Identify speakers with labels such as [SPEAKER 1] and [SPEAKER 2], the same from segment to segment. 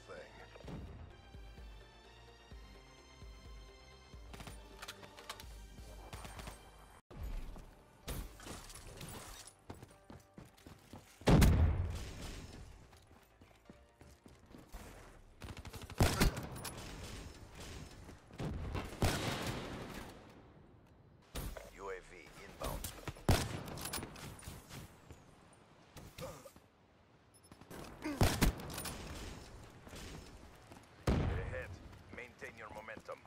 [SPEAKER 1] thing. UAV inbound. Ahead. Maintain your momentum.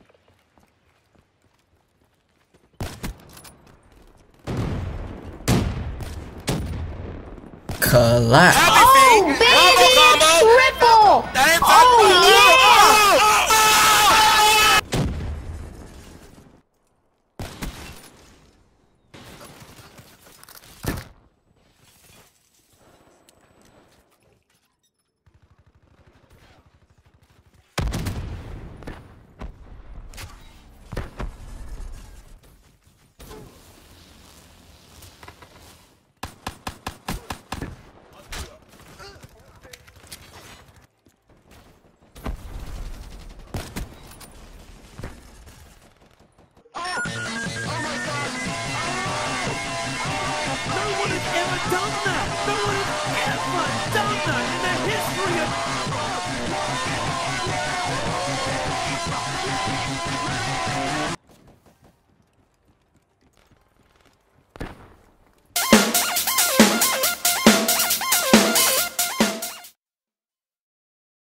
[SPEAKER 2] Collapse.
[SPEAKER 3] Oh, baby! Triple! Oh, yeah!
[SPEAKER 4] No one has ever done that! No one has ever done that in the history of...